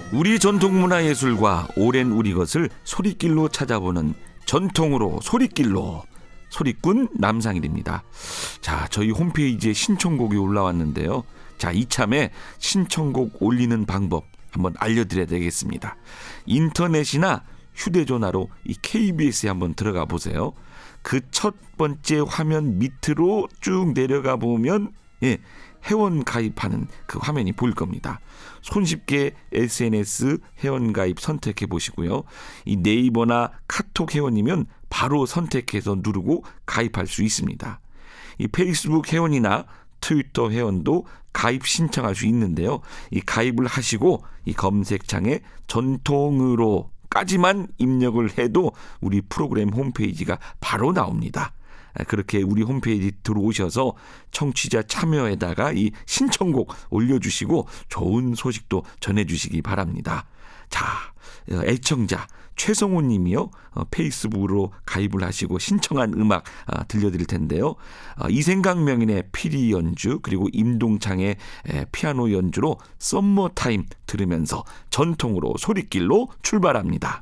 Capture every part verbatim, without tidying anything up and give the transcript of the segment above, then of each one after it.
우리 전통문화예술과 오랜 우리 것을 소리길로 찾아보는 전통으로 소리길로 소리꾼 남상일입니다. 자, 저희 홈페이지에 신청곡이 올라왔는데요. 자, 이참에 신청곡 올리는 방법 한번 알려드려야 되겠습니다. 인터넷이나 휴대전화로 이 케이비에스에 한번 들어가 보세요. 그 첫 번째 화면 밑으로 쭉 내려가 보면 예, 회원 가입하는 그 화면이 보일 겁니다. 손쉽게 에스엔에스 회원 가입 선택해 보시고요. 이 네이버나 카톡 회원이면 바로 선택해서 누르고 가입할 수 있습니다. 이 페이스북 회원이나 트위터 회원도 가입 신청할 수 있는데요. 이 가입을 하시고 이 검색창에 전통으로 까지만 입력을 해도 우리 프로그램 홈페이지가 바로 나옵니다. 그렇게 우리 홈페이지 들어오셔서 청취자 참여에다가 이 신청곡 올려주시고 좋은 소식도 전해주시기 바랍니다. 자, 애청자 최성호 님이요. 페이스북으로 가입을 하시고 신청한 음악 들려드릴 텐데요. 이생각 명인의 피리 연주 그리고 임동창의 피아노 연주로 썸머타임 들으면서 전통으로 소리길로 출발합니다.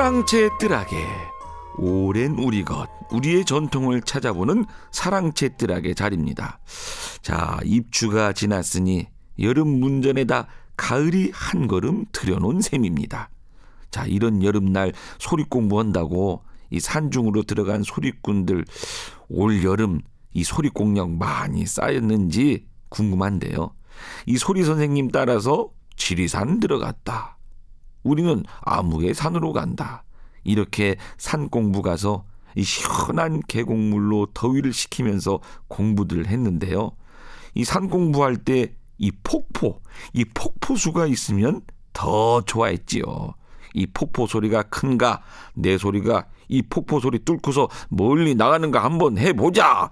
사랑채 뜰하게 오랜 우리 것, 우리의 전통을 찾아보는 사랑채 뜰하게 자리입니다. 자, 입추가 지났으니 여름 문전에다 가을이 한 걸음 들여놓은 셈입니다. 자, 이런 여름날 소리 공부한다고 이 산중으로 들어간 소리꾼들 올 여름 이 소리 공력 많이 쌓였는지 궁금한데요. 이 소리 선생님 따라서 지리산 들어갔다. 우리는 아무개 산으로 간다. 이렇게 산 공부 가서 이 시원한 계곡물로 더위를 식히면서 공부들 했는데요. 이 산 공부할 때 이 폭포, 이 폭포수가 있으면 더 좋아했지요. 이 폭포 소리가 큰가, 내 소리가 이 폭포 소리 뚫고서 멀리 나가는가 한번 해보자.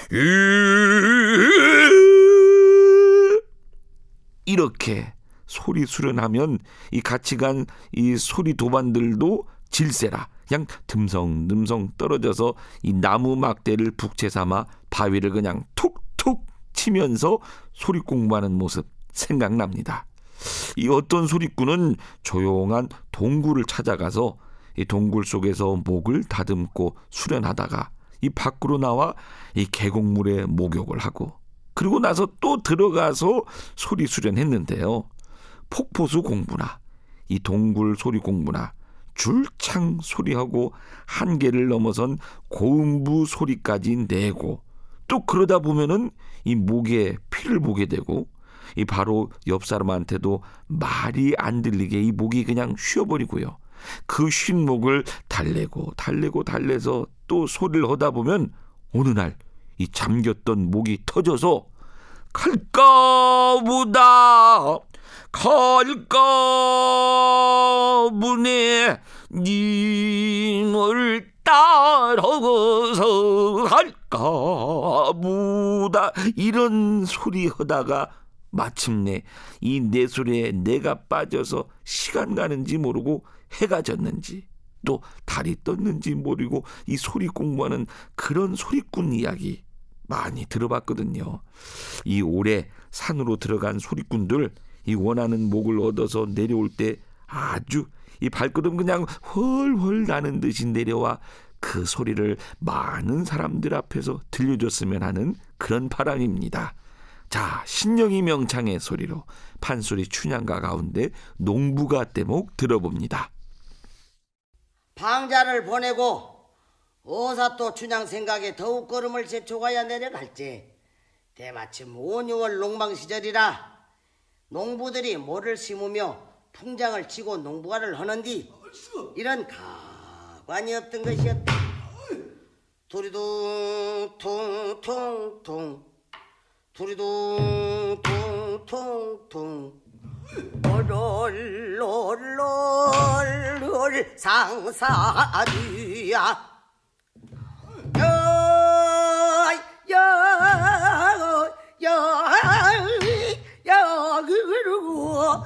이렇게 소리 수련하면 이 같이 간 이 소리 도반들도 질세라 그냥 듬성듬성 떨어져서 이 나무 막대를 북채 삼아 바위를 그냥 툭툭 치면서 소리 공부하는 모습 생각납니다. 이 어떤 소리꾼은 조용한 동굴을 찾아가서 이 동굴 속에서 목을 다듬고 수련하다가 이 밖으로 나와 이 계곡물에 목욕을 하고 그리고 나서 또 들어가서 소리 수련했는데요. 폭포수 공부나 이 동굴 소리 공부나 줄창 소리하고 한계를 넘어선 고음부 소리까지 내고 또 그러다 보면은 이 목에 피를 보게 되고 이 바로 옆 사람한테도 말이 안 들리게 이 목이 그냥 쉬어버리고요. 그 쉰 목을 달래고 달래고 달래서 또 소리를 하다 보면 어느 날 이 잠겼던 목이 터져서 갈까보다 갈까보네 님을 따라가서 갈까보다 이런 소리 하다가 마침내 이 내 소리에 내가 빠져서 시간 가는지 모르고 해가 졌는지 또 달이 떴는지 모르고 이 소리 공부하는 그런 소리꾼 이야기 많이 들어봤거든요. 이 올해 산으로 들어간 소리꾼들 이 원하는 목을 얻어서 내려올 때 아주 이 발걸음 그냥 훨훨 나는 듯이 내려와 그 소리를 많은 사람들 앞에서 들려줬으면 하는 그런 바람입니다. 자, 신령이 명창의 소리로 판소리 춘향가 가운데 농부가 대목 들어봅니다. 방자를 보내고 어사 또 춘향 생각에 더욱 걸음을 제쳐가야 내려갈지 대마침 오, 유월 농방시절이라 농부들이 모를 심으며 풍장을 치고 농부가를 하는디 이런 가관이 없던 것이었다. 도리둥 퉁퉁퉁 도리둥 퉁퉁퉁 롤롤롤롤 상사뒤야 야야야야 그러고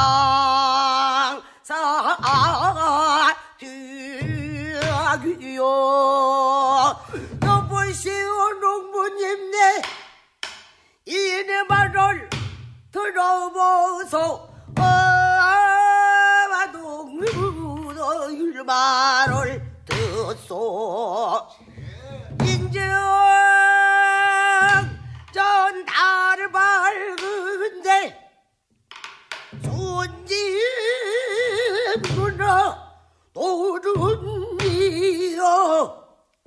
상사뒤요 여보시오 농부님네 이내 말을 들어보소 어와동을 말을 듣소 인정 전 달을 밝은데 손님구나 도른이여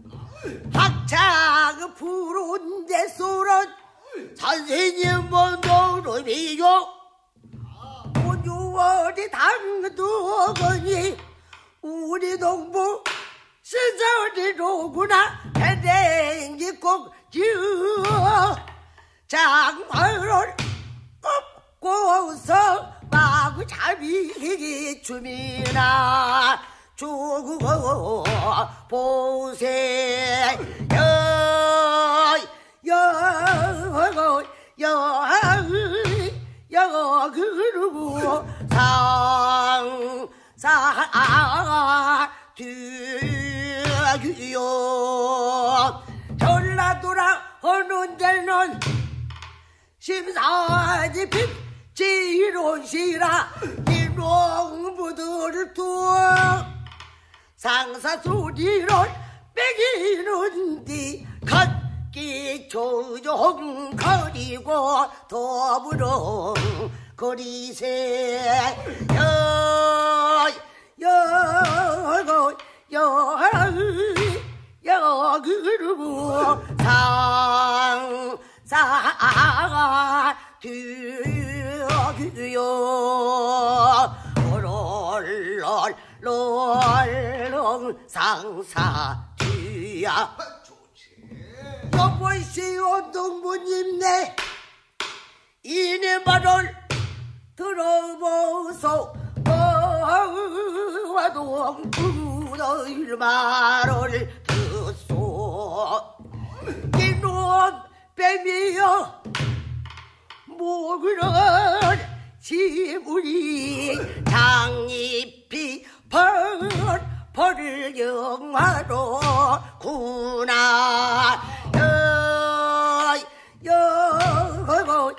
학창 푸른데 소란 선생님 모노름이요 오유월이 당두거니 우리 동부 시절이로구나 해댕기 꼭지어 장화를 업고서 마구 잡이 춤이나 주고 보세 여여여 여 그러고 상사 뒤요 전라도라 하는 데는 심사지 빗지론시라 이 농부들을 또 상사 소리를 빼기는디 걷기 조종거리고 더불어 거리세 여여여 여그르고 상사 뒤요 롤롤롤 상사 뒤야 여보시오 동무님네 이내 말을 들어보소 와동 너희 말을 듣소 이놈 뱀이여 목을 지물이 장잎이 벌 벌을 영화로 구나 여여여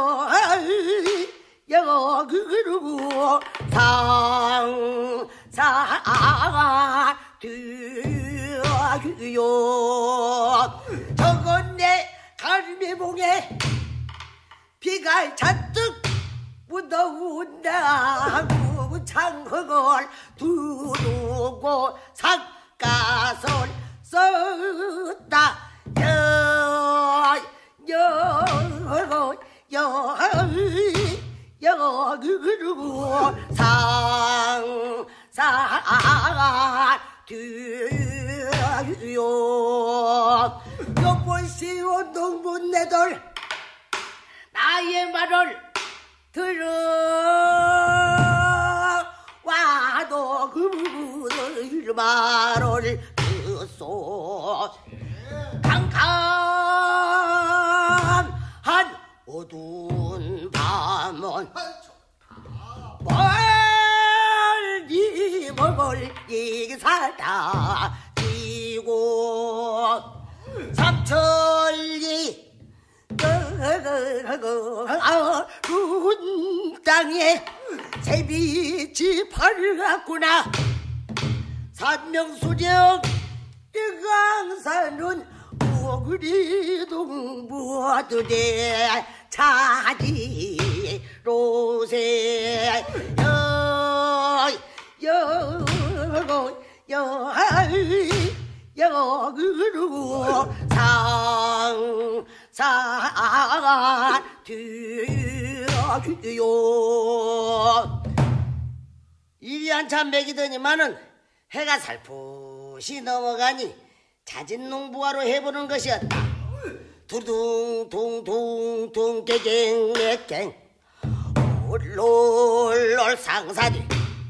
여그르고 상사 뒤요 저건 내 갈매봉에 비가 잔뜩 묻어온다 하고 창흙을 두르고 삿갓을 썼다 여여여여그르고 상사 뒤요 여보시오 농부네들 나의 말을 들어 와도 그분의 말을 듣소 캄캄한 어두운 밤은 멀리 멀리 사라지고 삼천리 룬 땅에 새빛이 밝았구나 산명수령 강산은 오그리 동부들의 차지로세 여여여여그르고 상사 뒤요 일이 한참 먹이더니만은 해가 살포시 넘어가니 잦은 농부화로 해보는 것이었다. 두둥둥둥둥 개갱개갱 올롤롤 상사들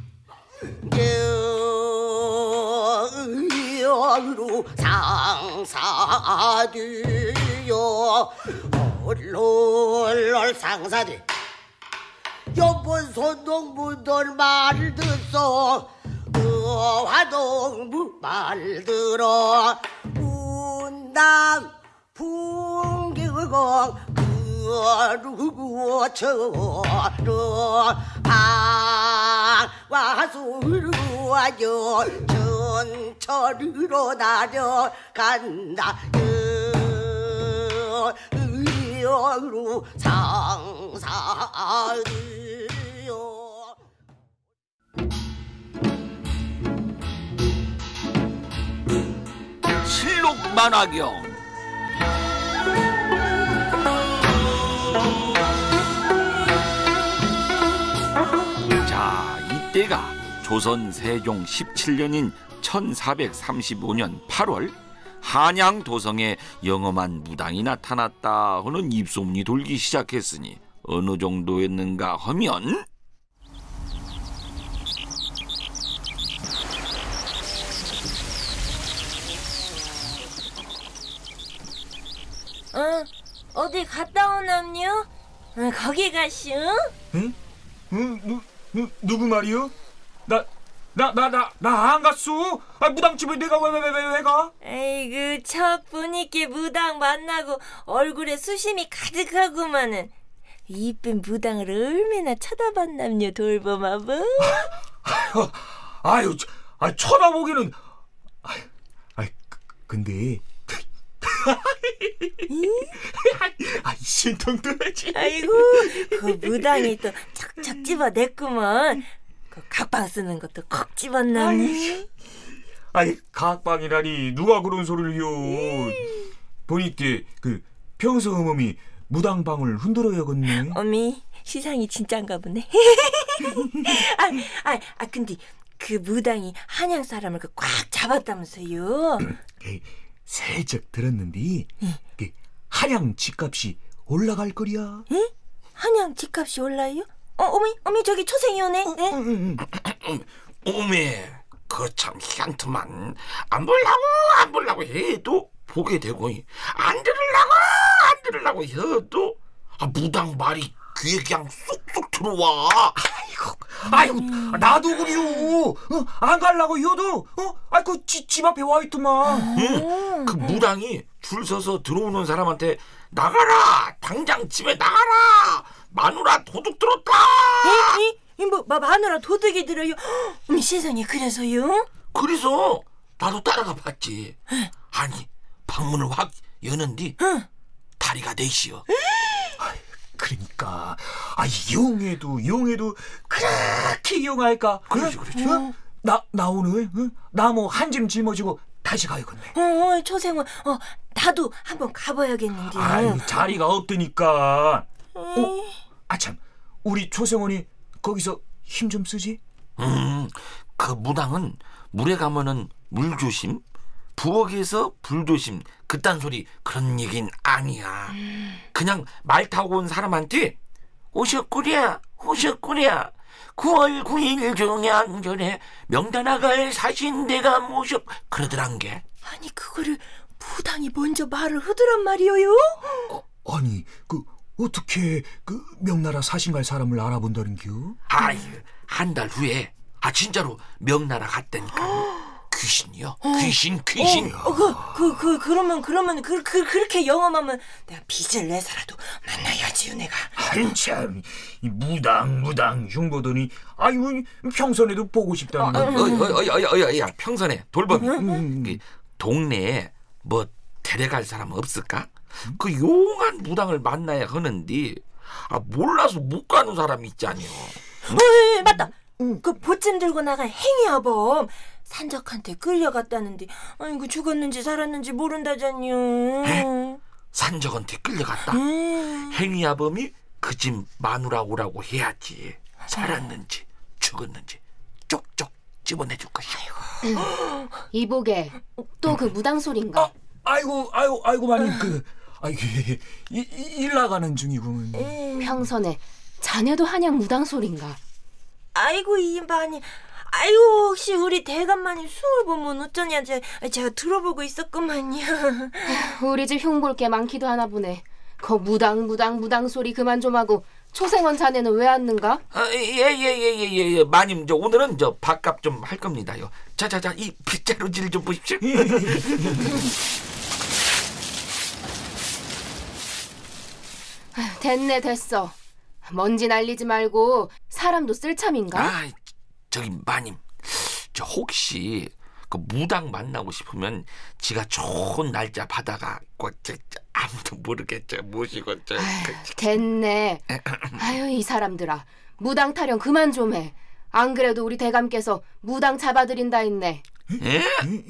여의여로 상사들요 올롤롤 상사들 여본 손동무들 말을 듣소 화동무 말 들어 운남 풍경공 그루고 저러 방와수로 와요 전철으로 나려간다 의여로 상사들요 실록 만화경. 자, 이때가 조선 세종 십칠 년인 천사백삼십오 년 팔월 한양 도성에 영험한 무당이 나타났다 하는 입소문이 돌기 시작했으니 어느 정도였는가 하면 어, 어디 갔다 오남요? 어, 거기 가시오? 응? 응? 누, 누, 누구 말이요? 나, 나, 나, 나, 나 안 갔소? 아, 무당집에 내가 왜, 왜, 왜, 왜 가? 에이그, 첫 분위기 무당 만나고 얼굴에 수심이 가득하구만은. 이쁜 무당을 얼마나 쳐다봤남요, 돌봄아부? 아유, 아유, 아 쳐다보기는. 아, 아 근데. 아, 신통 들어지. 아이고, 그 무당이 또 착착 집어냈구먼. 그 각방 쓰는 것도 콕 집었나니. 아이, 각방이라니 누가 그런 소리를 해요. 보니까 그 평소 어머니 무당방을 흔들어야겠네. 어미, 시상이 진짠가 보네. 아, 아, 아, 근데 그 무당이 한양 사람을 그 꽉 잡았다면서요. 에이, 살짝 들었는데 그 한양 집값이 올라갈 거리야. 응? 한양 집값이 올라요? 어, 어미, 어미 저기 초생이 오네. 어, 네? 응, 응. 오메, 그 참 희한트만. 안 보려고 안 보려고 해도 보게 되고, 안 들으려고 안 들으려고 해도 아, 무당 말이 귀에 그냥 쏙쏙 들어와. 아이고, 아이고, 나도 그래요. 어, 안 갈라고 해도 어, 아이고 집 앞에 와 있더만. 응, 그 무당이 줄 서서 들어오는 사람한테 나가라, 당장 집에 나가라, 마누라 도둑 들었다. 이, 이, 뭐, 마, 마누라 도둑이 들어요. 어미 세상에, 그래서요? 그래서 나도 따라가 봤지. 아니, 방문을 확 여는디 다리가 넷이여. 그러니까 아, 용해도 용해도 그렇게 용할까? 그렇지, 그렇지. 어? 나, 나 오늘 응? 나 뭐 한 짐 짊어지고 다시 가야겠네. 어, 초생은 어, 나도 한번 가봐야겠는데. 아유, 자리가 없다니까. 음. 어? 아참, 우리 조생원이 거기서 힘 좀 쓰지? 음, 그 무당은 물에 가면은 물 조심, 부엌에서 불 조심, 그딴 소리 그런 얘긴 아니야. 그냥 말 타고 온 사람한테 오셨구랴, 오셨구랴. 구월 구일 종양전에 명단아갈 사신대가 모셔 그러더란 게. 아니 그거를 무당이 먼저 말을 하더란 말이오요? 어, 아니, 그 어떻게 그 명나라 사신갈 사람을 알아본다는겨? 아이, 한 달 후에 아 진짜로 명나라 갔다니까. 귀신이요, 귀신, 귀신. 어, 그, 그, 그, 그러면, 그러면, 그, 그, 그렇게 영험하면 내가 빚을 내서라도 만나야지요, 내가. 한참 이 무당 무당 흉보더니 아유 평선에도 보고 싶다는 거. 어이, 어이, 어이, 어이, 어이, 야, 평선에 돌범이. 그 동네에 뭐 데려갈 사람 없을까? 그 용한 무당을 만나야 하는데 아 몰라서 못 가는 사람이 있잖여. 어, 예, 맞다. 그 보찜 들고 나간 행위아범 산적한테 끌려갔다는데 아이고 죽었는지 살았는지 모른다잖요. 에? 산적한테 끌려갔다. 음. 행위아범이 그 집 마누라 오라고 해야지. 살았는지 죽었는지 쪽쪽 집어내줄 것이야. 이보게 또 그 무당 소린가? 아, 아이고 아이고 아이고 마님 그 아이고 일 나가는 중이군. 평선에 자네도 한양 무당 소린가? 아이고 이인바님, 아이고 혹시 우리 대감마님 숨을 보면 어쩌냐 제가, 제가 들어보고 있었구만요. 우리 집 흉볼 게 많기도 하나 보네. 거 무당 무당 무당 소리 그만 좀 하고 초생원 자네는 왜 왔는가? 예예예예예 예, 예, 예. 마님 저 오늘은 저 밥값 좀 할 겁니다요. 자자자 이 빗자루질 좀 보십시오. 됐네 됐어. 먼지 날리지 말고 사람도 쓸 참인가? 아 저기 마님 저 혹시 그 무당 만나고 싶으면 지가 좋은 날짜 받아가 꼭 저, 저, 아무도 모르겠죠 모시고 저. 아유, 됐네. 아유 이 사람들아 무당 타령 그만 좀 해. 안 그래도 우리 대감께서 무당 잡아드린다 했네. 예?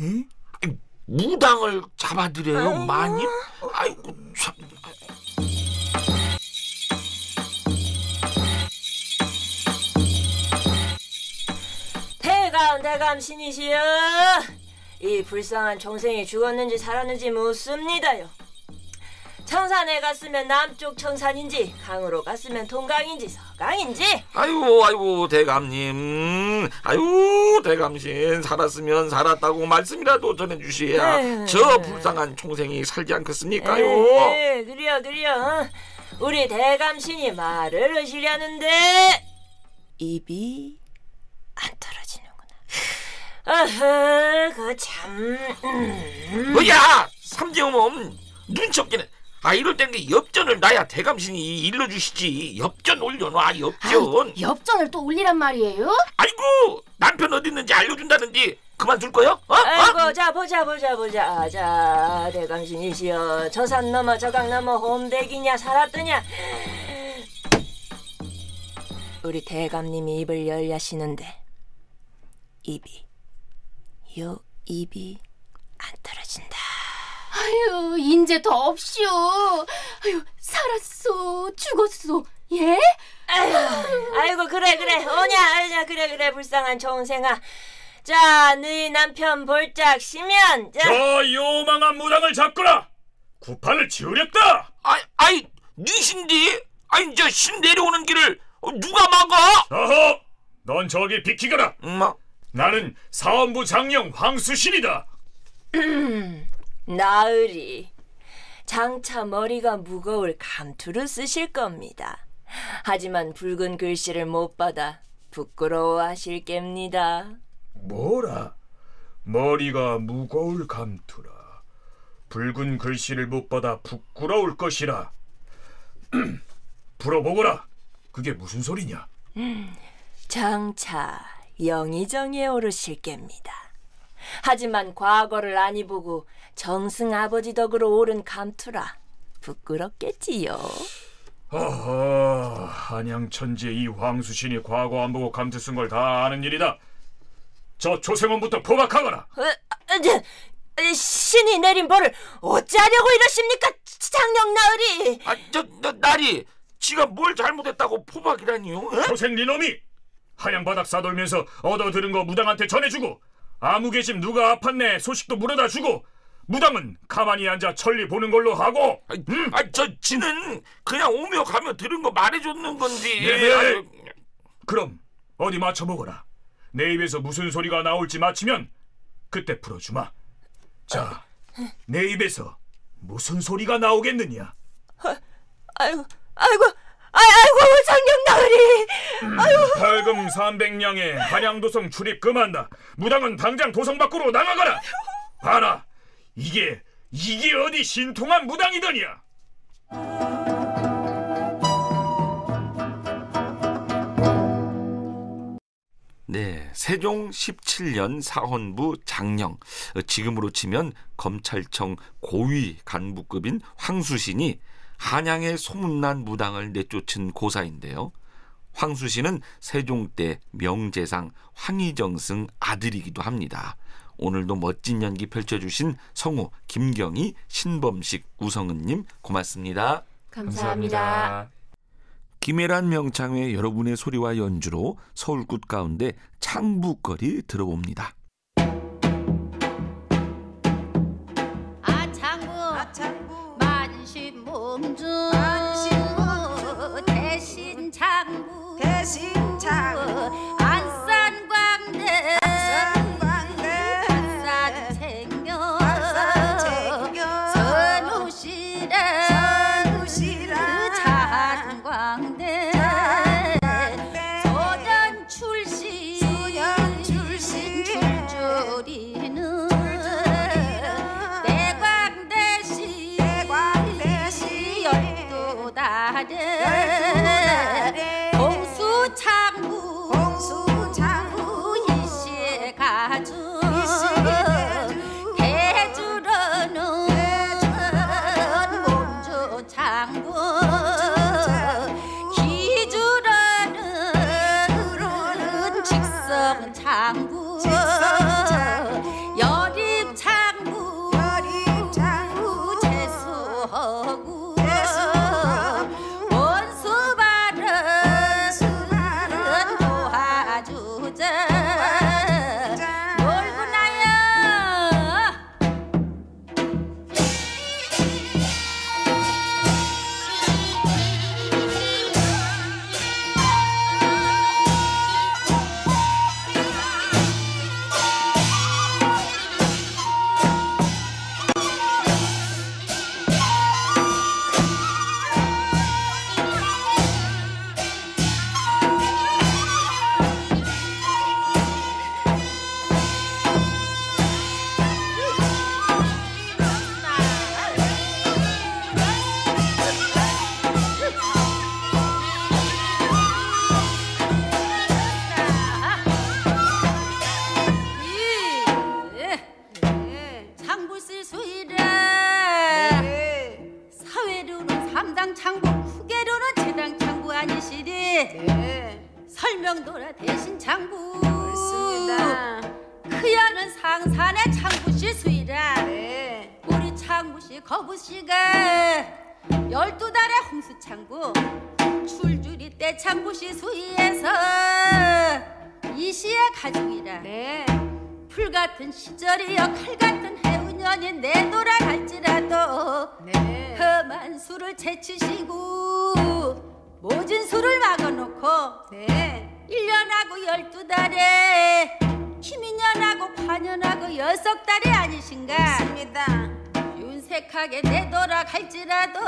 무당을 잡아드려요 마님? 아이고 참. 대감 대감 신이시여, 이 불쌍한 총생이 죽었는지 살았는지 묻습니다요. 청산에 갔으면 남쪽 청산인지 강으로 갔으면 동강인지 서강인지. 아이고 아이고 대감님, 아이고 대감신 살았으면 살았다고 말씀이라도 전해주셔야 에이. 저 불쌍한 총생이 살지 않겠습니까요? 에, 그래요 그래요. 우리 대감신이 말을 하시려는데 입이 안 떨어지는구나. 아하, 그 참. 음. 뭐야 삼재홈 눈치 없기는. 아 이럴 땐 엽전을 놔야 대감신이 일러주시지. 엽전 올려놔 엽전. 아, 엽전을 또 올리란 말이에요? 아이고 남편 어디 있는지 알려준다는데 그만둘 거요? 어? 아이고 어? 자 보자 보자 보자. 자 대감신이시여, 저산 넘어 저강 넘어 홈대기냐 살았더냐. 우리 대감님이 입을 열려시는데 입이 요 입이 안 떨어진다. 아유, 인제 더 없시오. 아유, 살았소, 죽었소. 예? 아이고, 아이고 그래 그래 오냐 오냐 그래 그래 불쌍한 좋은생아. 자, 너희 남편 볼짝 시면 자. 저 요망한 무당을 잡거라. 구판을 지으렸다. 아이 아이 니신디? 아이 저 신 내려오는 길을 누가 막아? 어허, 넌 저기 비키거라. 엄마. 나는 사원부 장령 황수신이다. 나으리, 장차 머리가 무거울 감투를 쓰실 겁니다. 하지만 붉은 글씨를 못 받아 부끄러워하실 겝니다. 뭐라? 머리가 무거울 감투라. 붉은 글씨를 못 받아 부끄러울 것이라. 불어보거라. 그게 무슨 소리냐? 장차 영의정에 오르실 겝니다. 하지만 과거를 아니 보고 정승 아버지 덕으로 오른 감투라 부끄럽겠지요. 어허, 한양천지의 이 황수신이 과거 안 보고 감투 쓴 걸 다 아는 일이다. 저 조생원부터 포박하거라. 어, 어, 저, 신이 내린 벌을 어찌하려고 이러십니까, 장령 나으리? 아저 나리 지가 뭘 잘못했다고 포박이라니요? 에? 조생 니놈이 한양바닥 싸돌면서 얻어들은 거 무당한테 전해주고 아무 계심 누가 아팠네 소식도 물어다 주고 무당은 가만히 앉아 천리 보는 걸로 하고. 아이, 음. 아이 저 지는 그냥 오며 가며 들은 거 말해줬는 건데. 예. 아유, 그럼 어디 맞춰보거라. 내 입에서 무슨 소리가 나올지 맞히면 그때 풀어주마. 자, 내 입에서 무슨 소리가 나오겠느냐? 아이고, 아이고, 아이고, 장령 나으리. 음, 벌금 삼백냥에 한양도성 출입 금한다. 무당은 당장 도성 밖으로 나가거라. 봐라, 이게 이게 어디 신통한 무당이더냐? 네, 세종 십칠 년 사헌부 장령, 지금으로 치면 검찰청 고위 간부급인 황수신이 한양의 소문난 무당을 내쫓은 고사인데요. 황수신은 세종 때 명재상 황희정승 아들이기도 합니다. 오늘도 멋진 연기 펼쳐주신 성우 김경희, 신범식, 우성은님 고맙습니다. 감사합니다. 김혜란 명창의 여러분의 소리와 연주로 서울굿 가운데 창부거리 들어봅니다. 아창부, 아창부 만심 몸주, 만심 몸주 대신 창부, 대신 창부 안산광대, 안산광대 안산쟁여, 안산쟁여 선우시라, 선우시라 장광대 소년 출시, 소년 출시 줄줄이는 대광대시, 대광대시 열두 달에 공수창부, 공수창부 이시에 가주, 대주로는 몸주창부, 기주로는 직성창부, 여립창부, 여립창부 재수하고 원수 네. 설명도라 대신 장부. 옳습니다. 그야는 상산의 창구씨 수이라. 네. 우리 창구씨 거부씨가 열두 달의 홍수창구 출줄이 때 창구씨 수위에서 이 시의 가족이라. 네. 풀같은 시절이여 칼같은 해운년이 내돌아갈지라도 네. 험한 수를 제치시고 모진 수를 막아놓고 네. 일 년하고 열두 달에 김인년하고 관년하고 여섯 달이 아니신가. 맞습니다. 윤색하게 내돌아갈지라도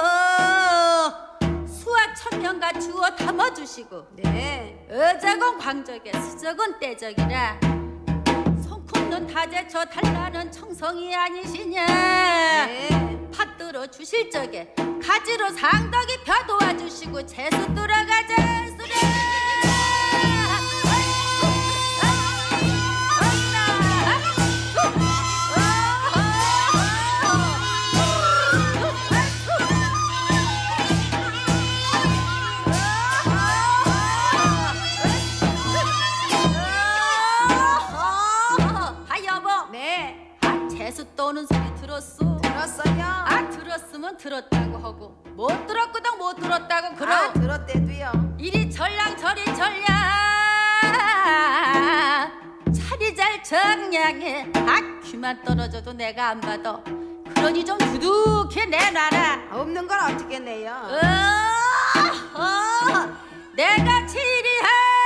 수학 천명과 주어 담아주시고 네. 어자건 광적에 수적은 떼적이라 손꼽는 다제쳐 달라는 청성이 아니시냐. 네. 팥 들어 주실 적에 가지로 상덕이 펴 도와주시고 재수 돌아가자 수라. 아 여보. 네. 아 재수 떠오는 소리 들었어? 들었어요. 아 들었으면 들었다고 하고 못 들었거든 못 들었다고 그러. 아, 들었대도요. 이리 전랑 저리 전량 차리 잘 정량해. 아 귀만 떨어져도 내가 안 받아. 그러니 좀 두둑히 내놔라. 없는 걸 어떻게 내요? 어, 어, 내가 지리야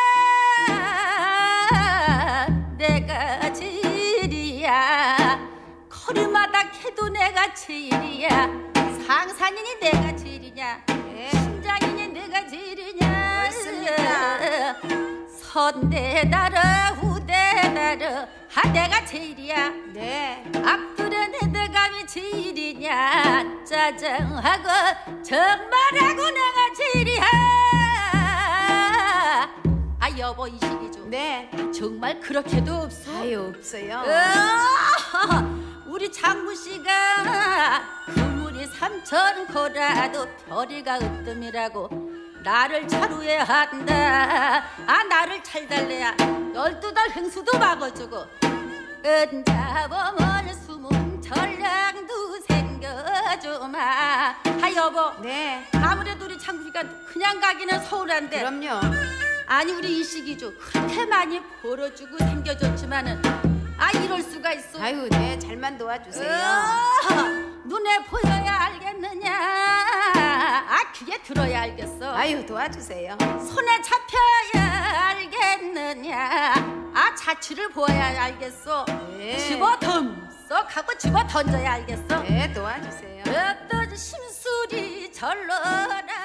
내가 지리야 거리마다 캐도 내가 지리야 상산이니 내가 지리냐 네. 심장이니 내가 지리냐. 옳습니다. 선대다르 후대다르 아 내가 제일이야. 네. 앞들은 헤드감이 제일이냐. 짜증하고 정말하고 내가 제일이야. 아 여보 이 시기죠. 네. 정말 그렇게도 없어. 아유, 없어요. 어, 우리 장구씨가 그물이 삼천 고라도 별이가 으뜸이라고 나를 차루에 한다. 아 나를 찰달래야 열두 달 행수도 막아주고 은자범을 숨은 전량도 생겨주마. 아 여보. 네. 아무래도 우리 장구씨가 그냥 가기는 서운한데 그럼요. 아니 우리 이식이죠. 그렇게 많이 벌어주고 생겨줬지만은 아 이럴 수가 있어. 아유, 네. 잘만 도와주세요. 어, 눈에 보여야 알겠느냐. 아 귀에 들어야 알겠어. 아유, 도와주세요. 손에 잡혀야 알겠느냐. 아 자취를 보아야 알겠어. 네. 집어 덤썩 하고 집어 던져야 알겠어. 네, 도와주세요. 어떤 심술이 절로라고.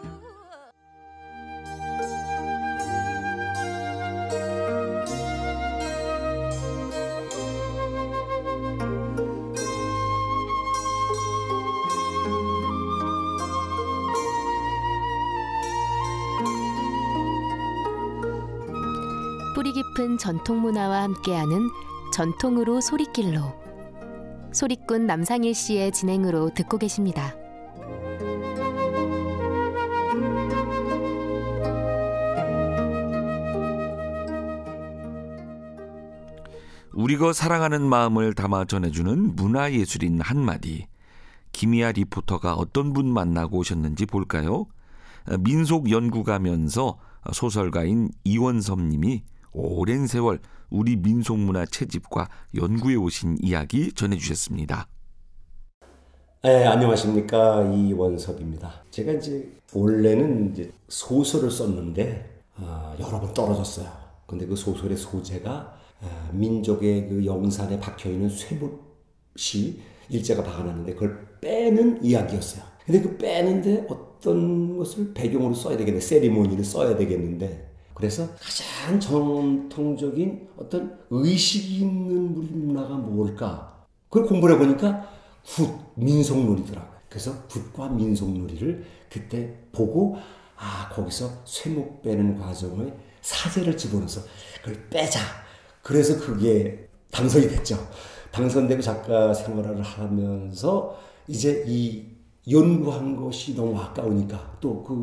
뿌리 깊은 전통 문화와 함께하는 전통으로 소리길로 소리꾼 남상일 씨의 진행으로 듣고 계십니다. 우리가 사랑하는 마음을 담아 전해주는 문화예술인 한마디. 김희아 리포터가 어떤 분 만나고 오셨는지 볼까요? 민속 연구가면서 소설가인 이원섭 님이 오랜 세월 우리 민속문화 채집과 연구해 오신 이야기 전해주셨습니다. 네, 안녕하십니까. 이원섭입니다. 제가 이제 원래는 이제 소설을 썼는데 어, 여러 번 떨어졌어요. 근데 그 소설의 소재가 어, 민족의 그 영산에 박혀있는 쇠붙이 일제가 박아놨는데 그걸 빼는 이야기였어요. 근데 그 빼는데 어떤 것을 배경으로 써야 되겠네. 세리모니를 써야 되겠는데 그래서 가장 전통적인 어떤 의식이 있는 우리 문화가 뭘까? 그걸 공부를 해보니까 굿, 민속놀이더라고요. 그래서 굿과 민속놀이를 그때 보고 아 거기서 쇠목 빼는 과정의 사제를 집어넣어서 그걸 빼자. 그래서 그게 당선이 됐죠. 당선되고 작가 생활을 하면서 이제 이 연구한 것이 너무 아까우니까 또 그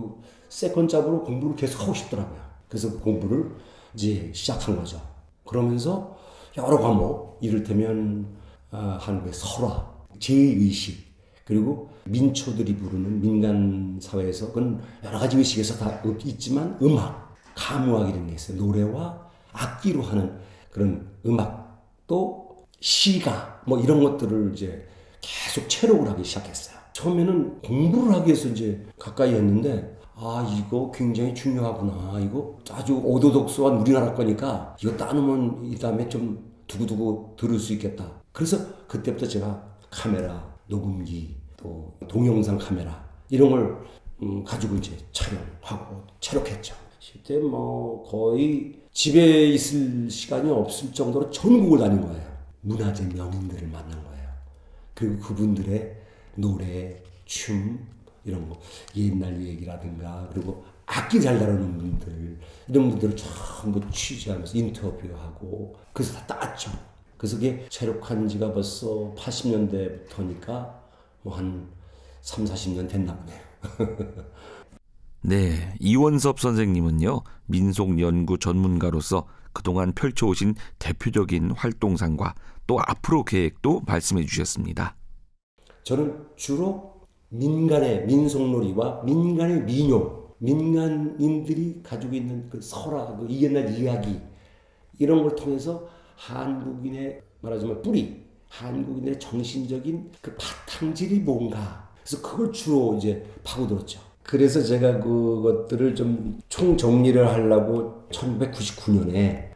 세컨 잡으로 공부를 계속 하고 싶더라고요. 그래서 그 공부를 이제 시작한 거죠. 그러면서 여러 과목, 이를테면 아, 한국의 설화, 제의식, 그리고 민초들이 부르는 민간 사회에서 그건 여러 가지 의식에서 다 있지만 음악, 가무악이라는 게 있어요. 노래와 악기로 하는 그런 음악, 또 시가 뭐 이런 것들을 이제 계속 체록을 하기 시작했어요. 처음에는 공부를 하기 위해서 이제 가까이 했는데 아 이거 굉장히 중요하구나. 이거 아주 오도독소한 우리나라 거니까 이거 따놓으면 이 다음에 좀 두고두고 들을 수 있겠다. 그래서 그때부터 제가 카메라, 녹음기, 또 동영상 카메라 이런 걸 음, 가지고 이제 촬영하고 체록했죠. 그때 뭐 거의 집에 있을 시간이 없을 정도로 전국을 다닌 거예요. 문화재 명인들을 만난 거예요. 그리고 그분들의 노래, 춤 이런 거 옛날 얘기라든가 그리고 악기 잘 다루는 분들 이런 분들을 전부 취재하면서 인터뷰하고 그래서 다 땄죠. 그래서 그게 체록한 지가 벌써 팔십 년대부터니까 뭐 한 삼, 사십 년 됐나 보네요. 네, 이원섭 선생님은요, 민속 연구 전문가로서 그동안 펼쳐오신 대표적인 활동상과 또 앞으로 계획도 말씀해 주셨습니다. 저는 주로 민간의 민속놀이와 민간의 민요, 민간인들이 가지고 있는 그 설화, 그 옛날 이야기 이런 걸 통해서 한국인의 말하자면 뿌리, 한국인의 정신적인 그 바탕질이 뭔가. 그래서 그걸 주로 이제 파고들었죠. 그래서 제가 그것들을 좀 총정리를 하려고 천구백구십구 년에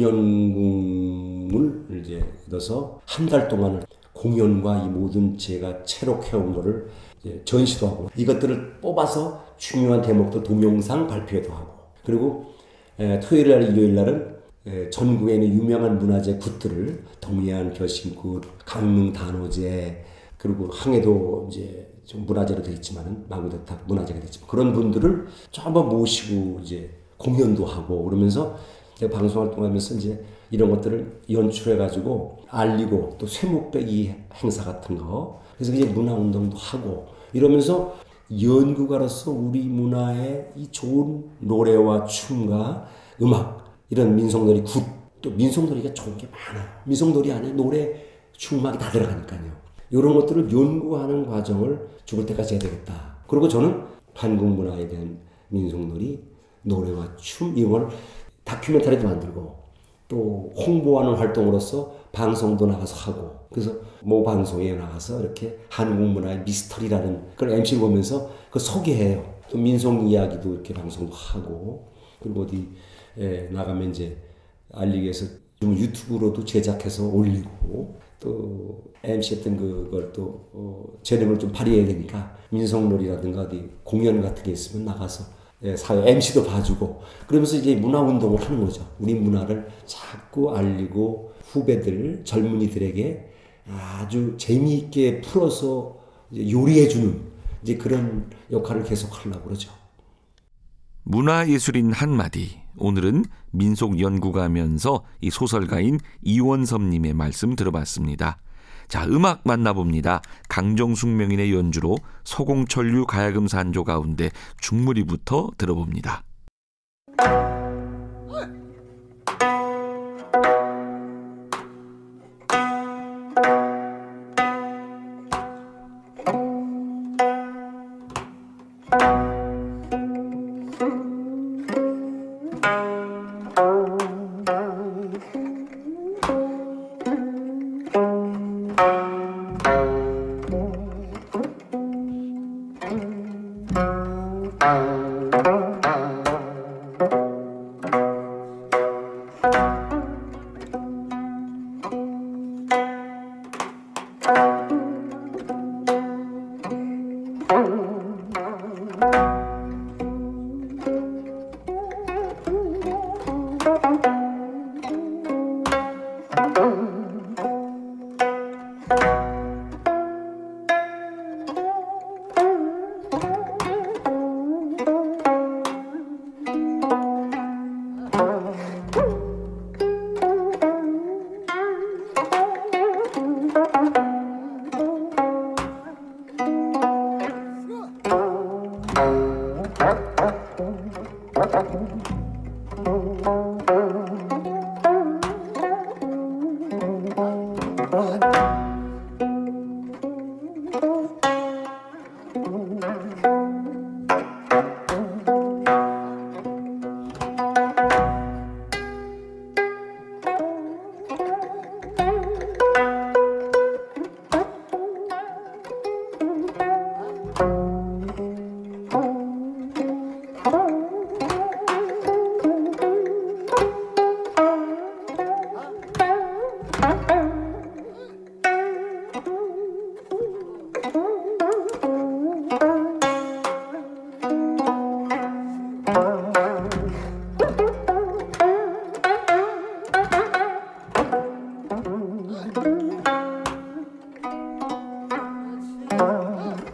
운영궁을 이제 얻어서 한 달 동안을 공연과 이 모든 제가 체록해온 거를 이제 전시도 하고 이것들을 뽑아서 중요한 대목도 동영상 발표도 하고 그리고 토요일 날 일요일 날은 전국에 있는 유명한 문화재 굿들을 동해안 결심굿, 강릉 단오제 그리고 항해도 이제 좀 문화재로 되어 있지만은 망우대탑 문화재가 되지만 그런 분들을 좀 한번 모시고 이제 공연도 하고 그러면서 제가 방송 활동하면서 이제 이런 것들을 연출해 가지고 알리고 또 쇠목배기 행사 같은 거 그래서 이제 문화 운동도 하고 이러면서 연구가로서 우리 문화의 이 좋은 노래와 춤과 음악 이런 민속놀이 굿 또 민속놀이가 좋은 게 많아요. 민속놀이 안에 노래, 춤, 음악이 다 들어가니까요. 이런 것들을 연구하는 과정을 죽을 때까지 해야 되겠다. 그리고 저는 한국 문화에 대한 민속놀이, 노래와 춤 이런 걸 다큐멘터리도 만들고 또 홍보하는 활동으로서 방송도 나가서 하고 그래서 모 방송에 나가서 이렇게 한국 문화의 미스터리라는 그걸 엠씨를 보면서 그 소개해요. 또 민속 이야기도 이렇게 방송도 하고 그리고 어디 에 나가면 이제 알리기 위해서 좀 유튜브로도 제작해서 올리고 또 엠씨 했던 그걸 또 어, 재능을 좀 발휘해야 되니까 민속놀이라든가 어디 공연 같은 게 있으면 나가서 예, 사회 엠씨도 봐주고 그러면서 이제 문화운동을 하는 거죠. 우리 문화를 자꾸 알리고 후배들, 젊은이들에게 아주 재미있게 풀어서 이제 요리해주는 이제 그런 역할을 계속 하려고 그러죠. 문화예술인 한마디. 오늘은 민속연구가면서 이 소설가인 이원섭님의 말씀 들어봤습니다. 자, 음악 만나봅니다. 강정숙 명인의 연주로 서공천류 가야금 산조 가운데 중무리부터 들어봅니다.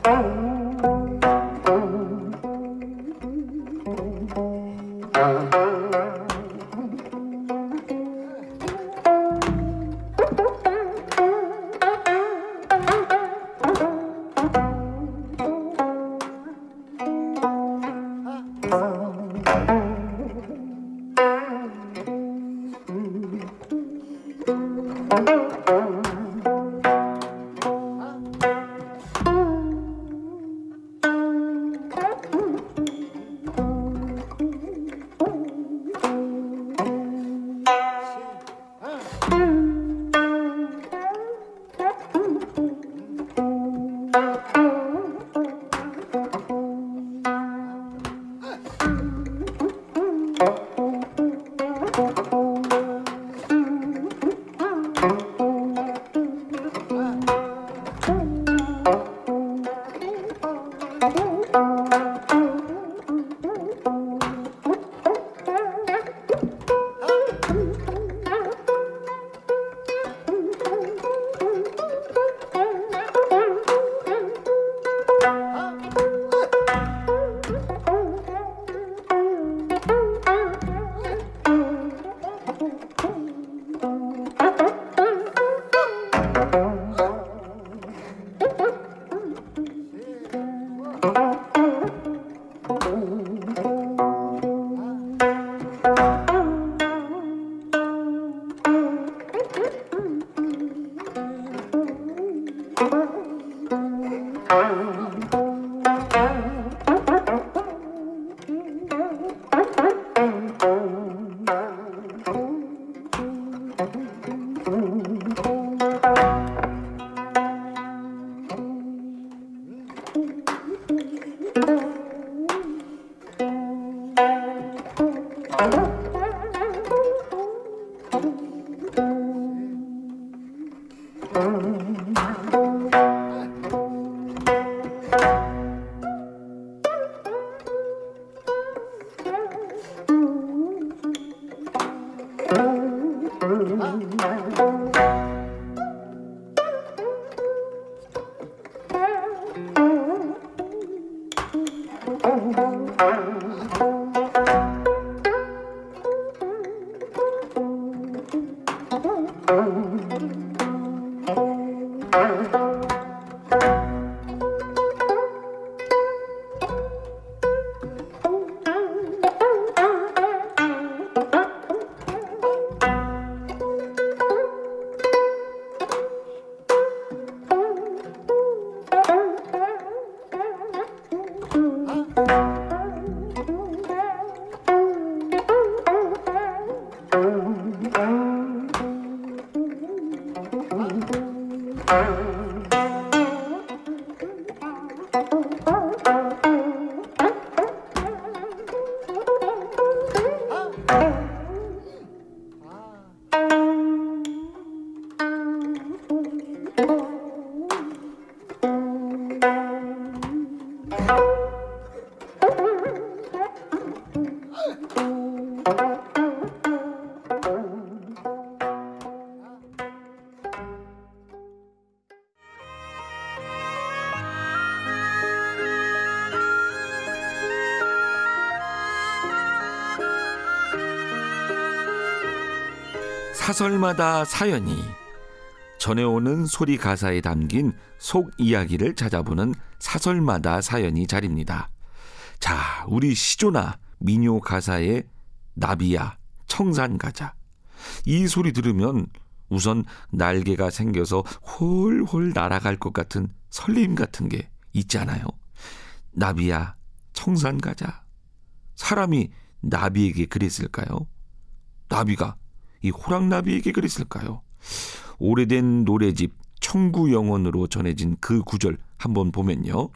사설마다 사연이 전해오는 소리 가사에 담긴 속 이야기를 찾아보는 사설마다 사연이 자리입니다. 자, 우리 시조나 민요 가사의 나비야 청산가자, 이 소리 들으면 우선 날개가 생겨서 홀홀 날아갈 것 같은 설렘 같은 게 있지 않아요? 나비야 청산가자. 사람이 나비에게 그랬을까요? 나비가 이 호랑나비에게 그랬을까요? 오래된 노래집 청구영원으로 전해진 그 구절 한번 보면요.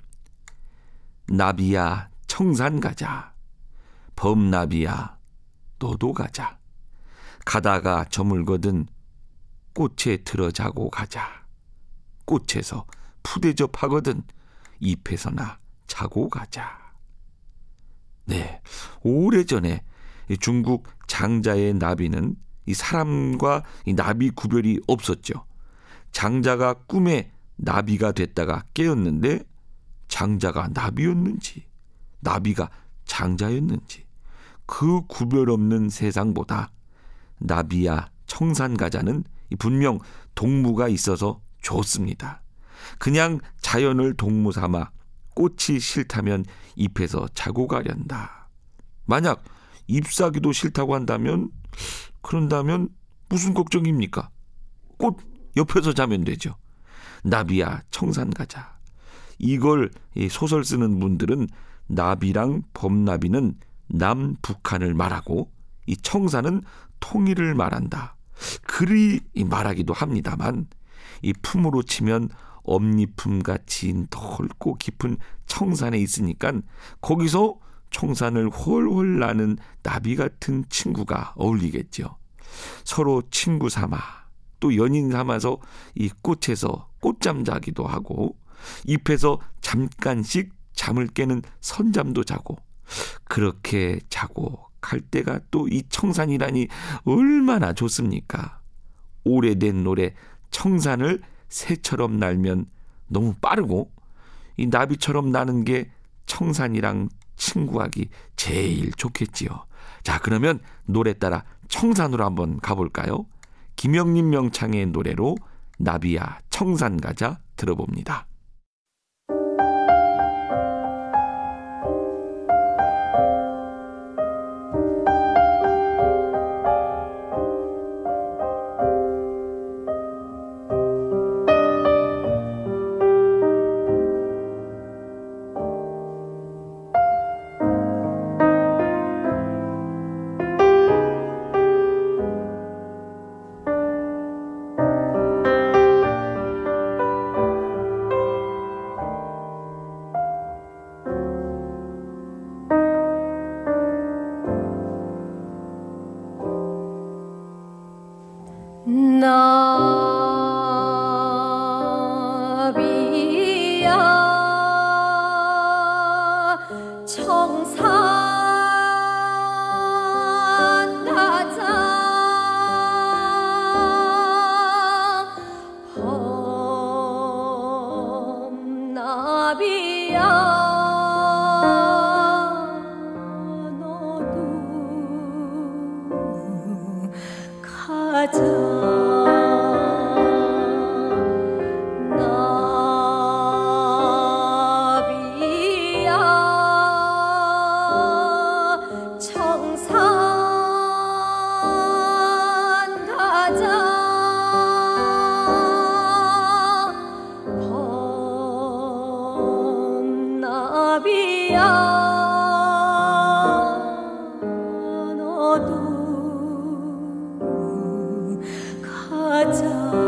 나비야 청산 가자, 범나비야 너도 가자, 가다가 저물거든 꽃에 들어 자고 가자, 꽃에서 푸대접하거든 잎에서나 자고 가자. 네, 오래전에 중국 장자의 나비는 이 사람과 이 나비 구별이 없었죠. 장자가 꿈에 나비가 됐다가 깨었는데 장자가 나비였는지 나비가 장자였는지 그 구별 없는 세상보다 나비야 청산가자는 분명 동무가 있어서 좋습니다. 그냥 자연을 동무 삼아 꽃이 싫다면 잎에서 자고 가련다. 만약 잎사귀도 싫다고 한다면 그런다면 무슨 걱정입니까? 꽃 옆에서 자면 되죠. 나비야 청산가자. 이걸 소설 쓰는 분들은 나비랑 범나비는 남북한을 말하고 이 청산은 통일을 말한다. 그리 말하기도 합니다만 이 품으로 치면 엄니품같이 넓고 깊은 청산에 있으니까 거기서 청산을 훨훨 나는 나비 같은 친구가 어울리겠죠. 서로 친구 삼아 또 연인 삼아서 이 꽃에서 꽃잠 자기도 하고 잎에서 잠깐씩 잠을 깨는 선잠도 자고 그렇게 자고 갈 때가 또 이 청산이라니 얼마나 좋습니까? 오래된 노래 청산을 새처럼 날면 너무 빠르고 이 나비처럼 나는 게 청산이랑 친구하기 제일 좋겠지요. 자, 그러면 노래 따라 청산으로 한번 가볼까요? 김영림 명창의 노래로 나비야 청산 가자 들어봅니다. 나비야 청산 가자 범나비야 너도 가자 나비야 너도 가자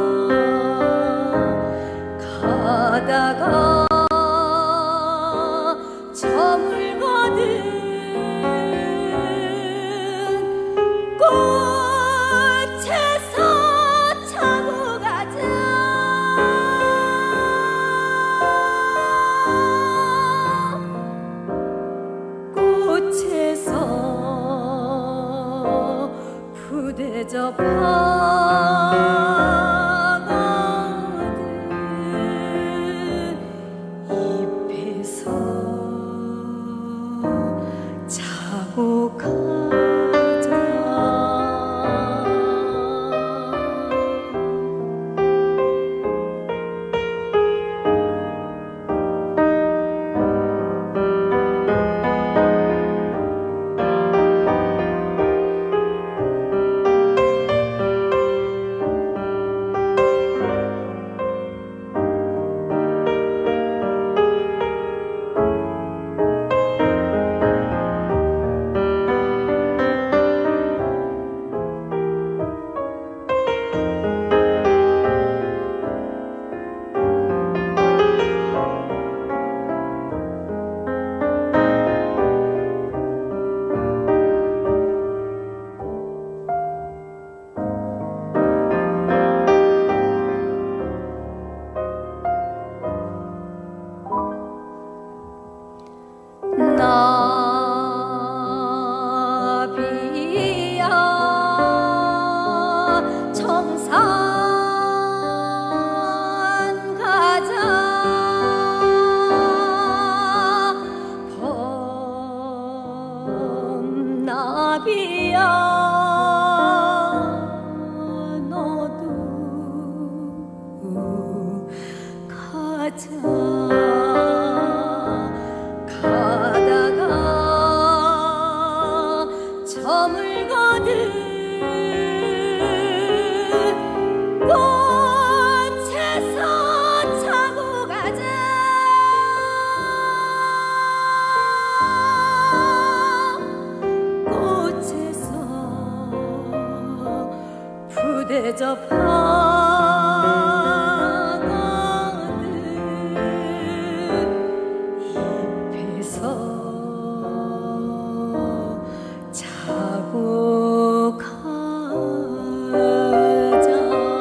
가다가 점을 거둔 꽃에서 자고 가자 꽃에서 부대접 하거든 잎에서 자고 가자 자고 가자.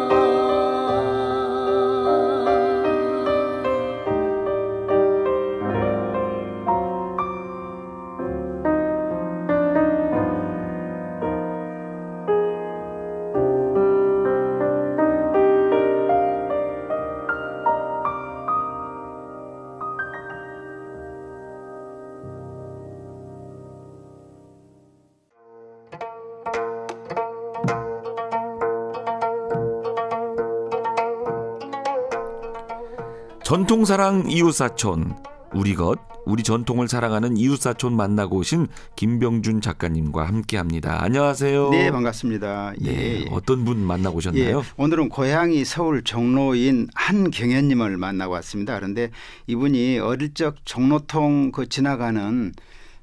전통사랑 이웃사촌, 우리 것, 우리 전통을 사랑하는 이웃사촌 만나고 오신 김병준 작가님과 함께합니다. 안녕하세요. 네, 반갑습니다. 네, 예. 어떤 분 만나고 오셨나요? 예, 오늘은 고향이 서울 종로인 한경현님을 만나고 왔습니다. 그런데 이분이 어릴 적 종로통 그 지나가는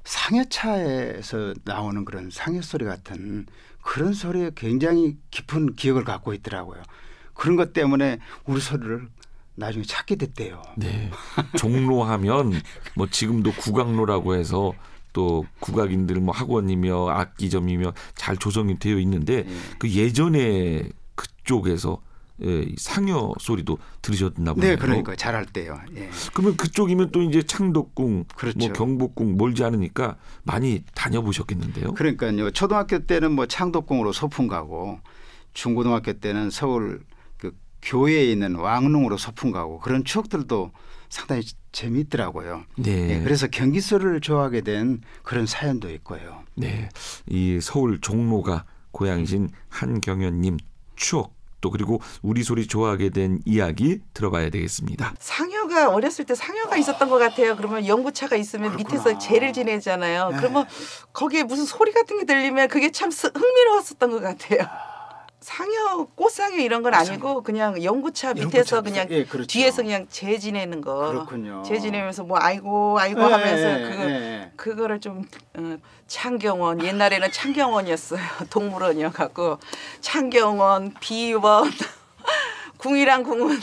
상여차에서 나오는 그런 상여 소리 같은 그런 소리에 굉장히 깊은 기억을 갖고 있더라고요. 그런 것 때문에 우리 소리를 나중에 찾게 됐대요. 네, 종로하면 뭐 지금도 국악로라고 해서 또 국악인들 뭐 학원이며 악기점이며 잘 조성이 되어 있는데 네. 그 예전에 그쪽에서 예, 상여 소리도 들으셨나 보네요. 네, 그러니까 잘할 때요. 예. 그러면 그쪽이면 또 이제 창덕궁, 그렇죠. 뭐 경복궁 멀지 않으니까 많이 다녀보셨겠는데요. 그러니까요. 초등학교 때는 뭐 창덕궁으로 소풍 가고 중고등학교 때는 서울 그 교회에 있는 왕릉으로 소풍 가고 그런 추억들도 상당히 재미있더라고요. 네. 예, 그래서 경기소리를 좋아하게 된 그런 사연도 있고요. 네, 이 서울 종로가 고향이신 한경현님 추억 또 그리고 우리 소리 좋아하게 된 이야기 들어봐야 되겠습니다. 상여가 어렸을 때 상여가 있었던 것 같아요. 그러면 연구차가 있으면 그렇구나. 밑에서 제를 지내잖아요. 네. 그러면 거기에 무슨 소리 같은 게 들리면 그게 참 흥미로웠었던 것 같아요. 상여, 꽃상여 이런 건 아니고 그냥 연구차 밑에서 연구차. 그냥 예, 그렇죠. 뒤에서 그냥 재 지내는 거. 그렇군요. 재 지내면서 뭐 아이고 아이고 예, 하면서 그 예. 그거를 좀 어, 창경원 옛날에는 창경원이었어요. 동물원이어갖고 창경원, 비원, 궁이랑 궁은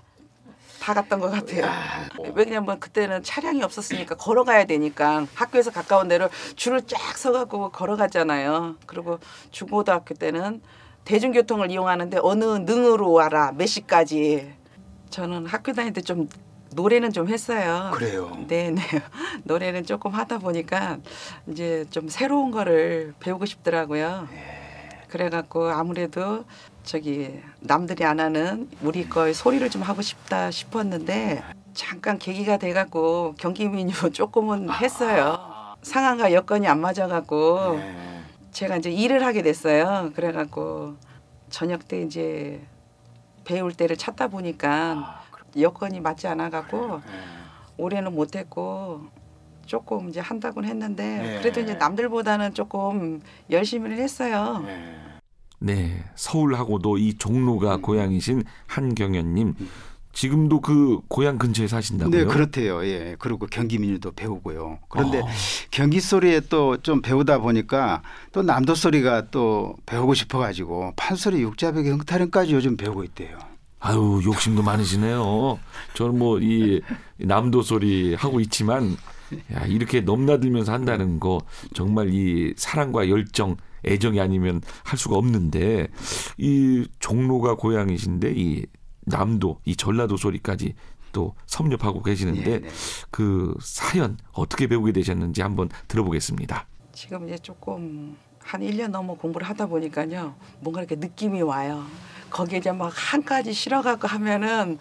다 갔던 것 같아요. 왜냐면 그때는 차량이 없었으니까 걸어가야 되니까 학교에서 가까운 데를 줄을 쫙 서갖고 걸어가잖아요. 그리고 중고등학교 때는 대중교통을 이용하는데 어느 능으로 와라 몇 시까지. 저는 학교 다닐 때 좀 노래는 좀 했어요. 그래요. 네네. 노래는 조금 하다 보니까 이제 좀 새로운 거를 배우고 싶더라고요. 그래갖고 아무래도 저기 남들이 안 하는 우리 거의 소리를 좀 하고 싶다 싶었는데 잠깐 계기가 돼갖고 경기민요 조금은 했어요. 상황과 여건이 안 맞아갖고. 네. 제가 이제 일을 하게 됐어요. 그래갖고 저녁 때 이제 배울 때를 찾다 보니까 여건이 맞지 않아갖고 올해는 못했고 조금 이제 한다고는 했는데 그래도 이제 남들보다는 조금 열심히를 했어요. 네, 서울하고도 이 종로가 음. 고향이신 한경현님. 지금도 그 고향 근처에 사신다고요? 네, 그렇대요. 예. 그리고 경기민요도 배우고요. 그런데 어. 경기 소리에 또 좀 배우다 보니까 또 남도 소리가 또 배우고 싶어가지고 판소리, 육자배기, 흥타령까지 요즘 배우고 있대요. 아유, 욕심도 많으시네요. 저는 뭐 이 남도 소리 하고 있지만 야, 이렇게 넘나들면서 한다는 거 정말 이 사랑과 열정, 애정이 아니면 할 수가 없는데 이 종로가 고향이신데 이 남도, 이 전라도 소리까지 또 섭렵하고 계시는데 네네. 그 사연 어떻게 배우게 되셨는지 한번 들어보겠습니다. 지금 이제 조금 한 일 년 넘어 공부를 하다 보니까요. 뭔가 이렇게 느낌이 와요. 거기에 이제 막 한 가지 실어갖고 하면은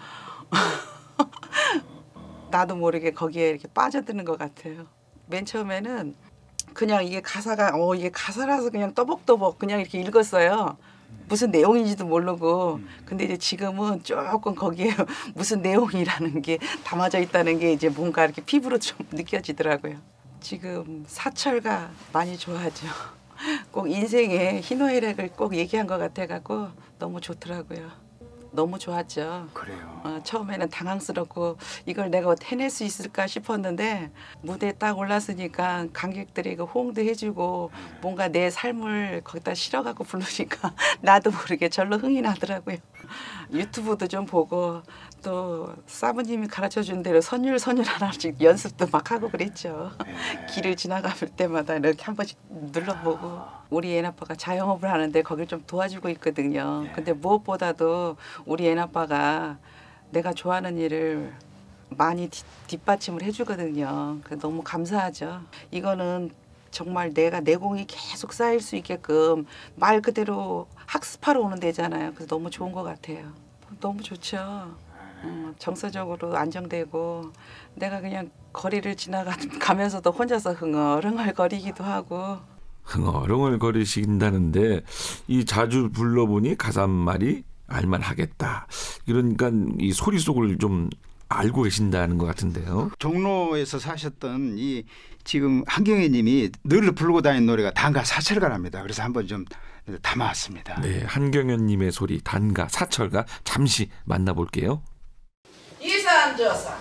나도 모르게 거기에 이렇게 빠져드는 것 같아요. 맨 처음에는 그냥 이게 가사가 어 이게 가사라서 그냥 떠벅떠벅 그냥 이렇게 읽었어요. 무슨 내용인지도 모르고. 근데 이제 지금은 조금 거기에 무슨 내용이라는 게 담아져 있다는 게 이제 뭔가 이렇게 피부로 좀 느껴지더라고요. 지금 사철가 많이 좋아하죠. 꼭 인생의 희노애락을 꼭 얘기한 것 같아갖고 너무 좋더라고요. 너무 좋았죠. 그래요. 어, 처음에는 당황스럽고 이걸 내가 해낼 수 있을까 싶었는데 무대에 딱 올랐으니까 관객들이 그 호응도 해주고 뭔가 내 삶을 거기다 실어갖고 부르니까 나도 모르게 절로 흥이 나더라고요. 유튜브도 좀 보고 또 사부님이 가르쳐준 대로 선율 선율 하나씩 연습도 막 하고 그랬죠. 길을 지나갈 때마다 이렇게 한 번씩 눌러보고 우리 애나빠가 자영업을 하는데 거길 좀 도와주고 있거든요. 근데 무엇보다도 우리 애나빠가 내가 좋아하는 일을 많이 뒷, 뒷받침을 해주거든요. 그래서 너무 감사하죠. 이거는 정말 내가 내공이 계속 쌓일 수 있게끔 말 그대로 학습하러 오는 데잖아요. 그래서 너무 좋은 것 같아요. 너무 좋죠. 음, 정서적으로 안정되고 내가 그냥 거리를 지나가면서도 혼자서 흥얼흥얼 거리기도 하고. 흥얼흥얼 거리신다는데 이 자주 불러보니 가사말이 알만하겠다. 그러니까 이 소리 속을 좀 알고 계신다는 것 같은데요. 종로에서 사셨던 이 지금 한경애님이 늘 부르고 다니는 노래가 단가 사철가랍니다. 그래서 한번 좀 담아왔습니다. 네, 한경애님의 소리 단가 사철가 잠시 만나볼게요. 이산저산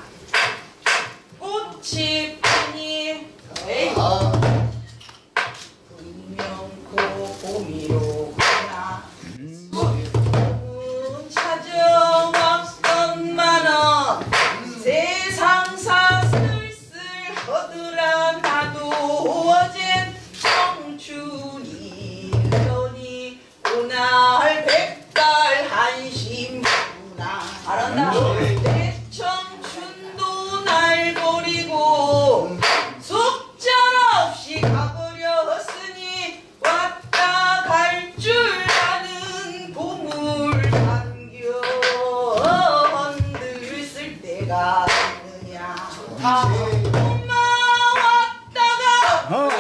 꽃이 피니 분명 봄이로구나 찾아왔건만은 세상사 슬슬 허드라 나도 어젠 청춘이 그러니 오날 백달 한심구나 알았나? 내 청춘도 날 버리고 속절없이 가버렸으니 왔다 갈 줄 아는 봄을 안겨 흔들쓸 때가 있느냐. 아, 엄마 왔다가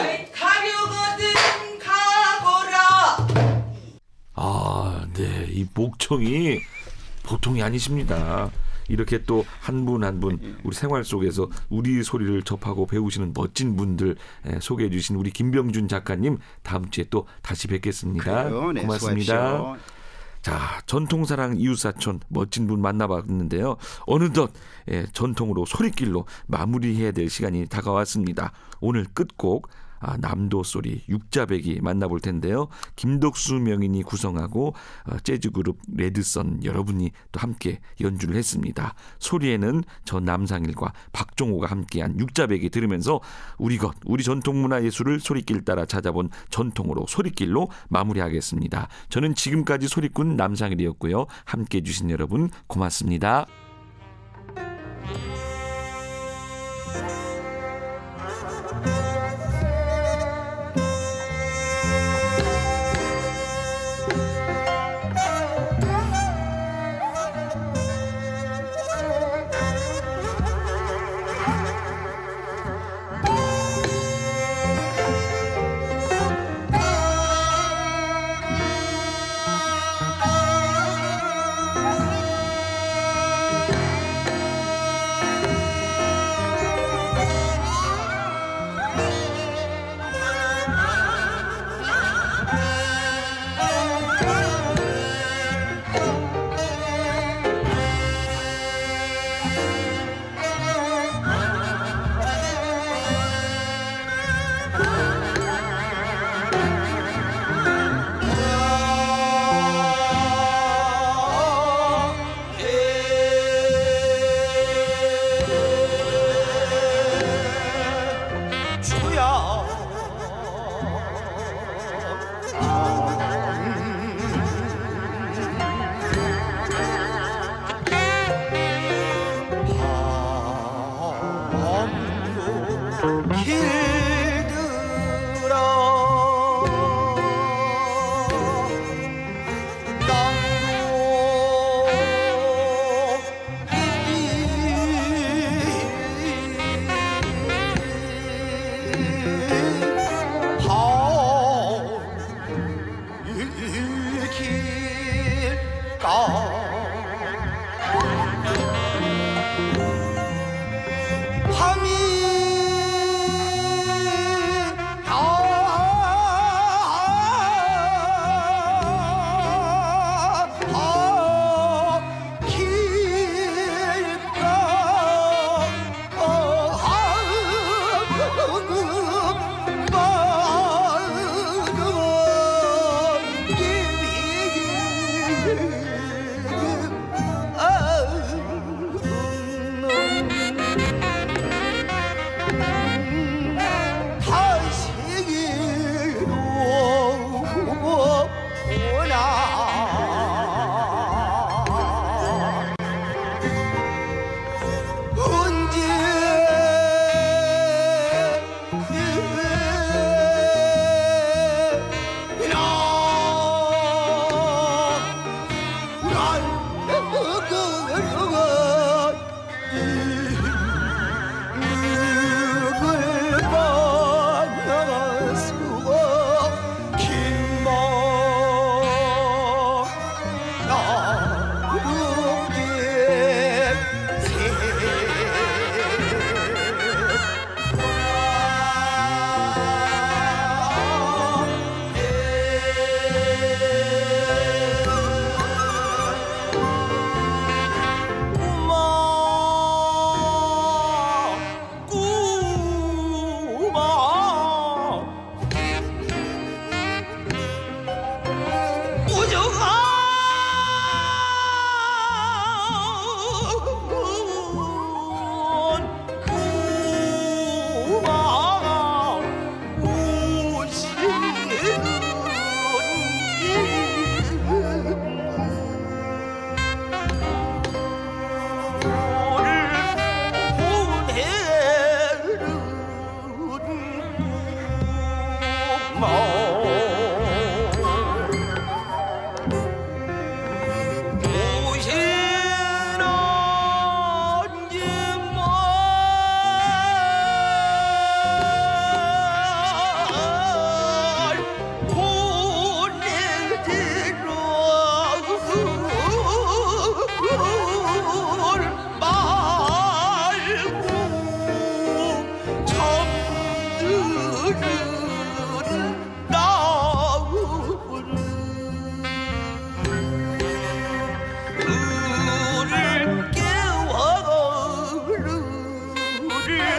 가려거든 가거라. 아, 네, 이 목청이 보통이 아니십니다. 이렇게 또 한 분 한 분 우리 생활 속에서 우리 소리를 접하고 배우시는 멋진 분들 소개해 주신 우리 김병준 작가님 다음 주에 또 다시 뵙겠습니다. 그래요. 네, 고맙습니다. 수고하십시오. 자, 전통사랑 이웃사촌 멋진 분 만나봤는데요. 어느덧 예, 전통으로 소리길로 마무리해야 될 시간이 다가왔습니다. 오늘 끝곡 아, 남도소리 육자배기 만나볼 텐데요. 김덕수 명인이 구성하고 어, 재즈그룹 레드선 여러분이 또 함께 연주를 했습니다. 소리에는 저 남상일과 박종호가 함께한 육자배기 들으면서 우리 것, 우리 전통문화예술을 소리길 따라 찾아본 전통으로 소리길로 마무리하겠습니다. 저는 지금까지 소리꾼 남상일이었고요. 함께해 주신 여러분 고맙습니다. 밤이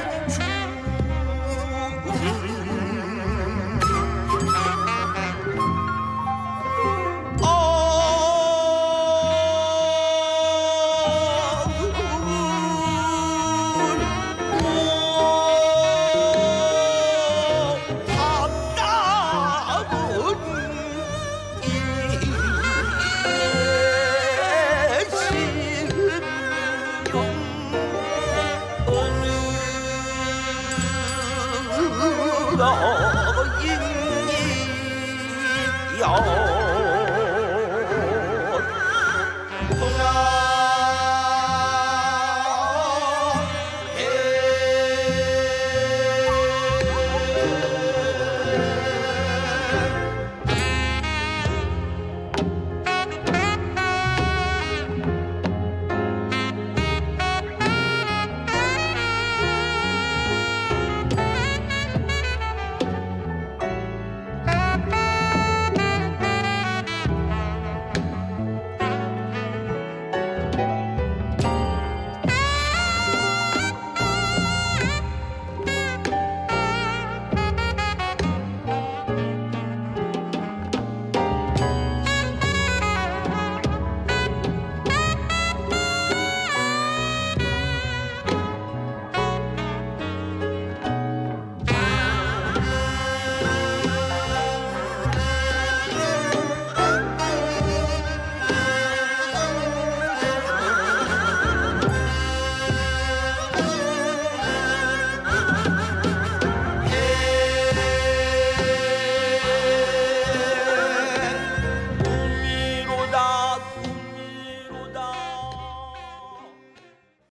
여인이 여